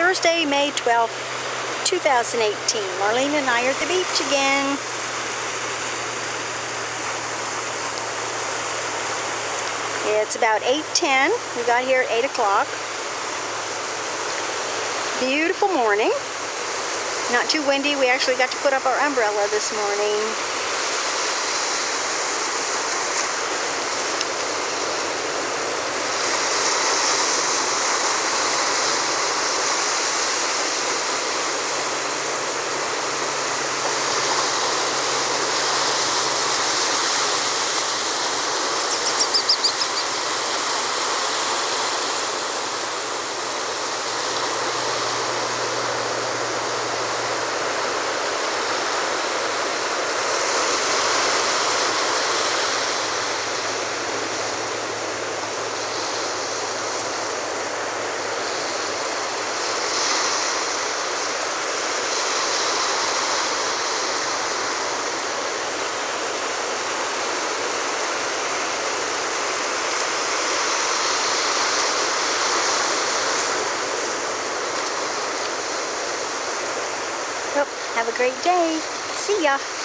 Thursday, May 12th, 2018. Marlene and I are at the beach again. It's about 8:10. We got here at 8 o'clock. Beautiful morning. Not too windy. We actually got to put up our umbrella this morning. Well, have a great day. See ya.